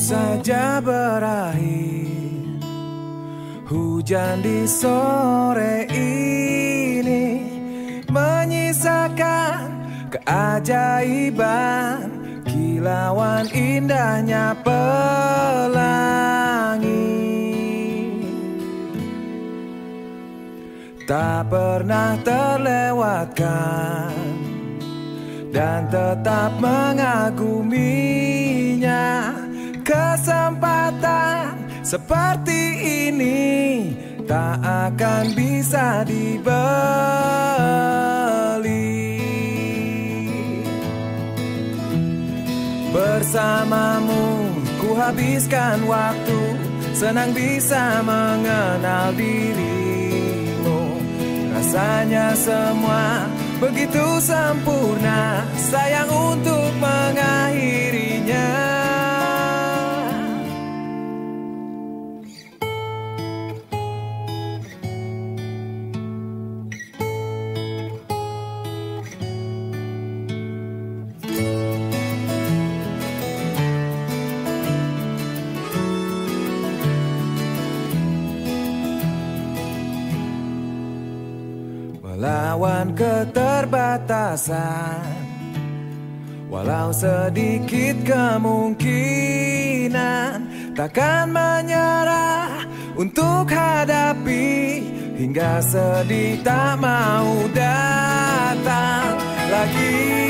saja berakhir. Hujan di sore ini menyisakan keajaiban, kilauan indahnya pelangi. Tak pernah terlewatkan dan tetap mengaguminya. Kesempatan seperti ini tak akan bisa dibeli. Bersamamu ku habiskan waktu, senang bisa mengenal dirimu. Rasanya semua begitu sempurna, sayang untuk mengakhirinya. Melawan keterbatasan, walau sedikit kemungkinan, takkan menyerah untuk hadapi hingga sedih tak mau datang lagi.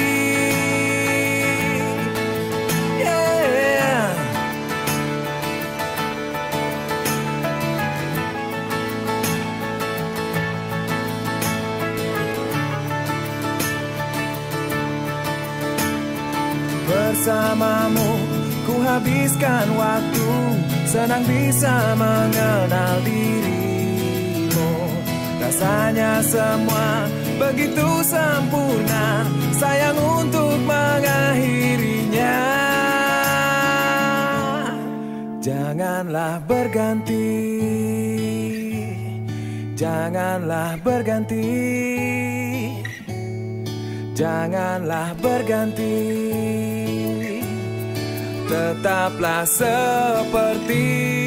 Bersamamu ku habiskan waktu, senang bisa mengenal dirimu. Rasanya semua begitu sempurna, sayang untuk mengakhirinya. Janganlah berganti, janganlah berganti, janganlah berganti. Tetaplah seperti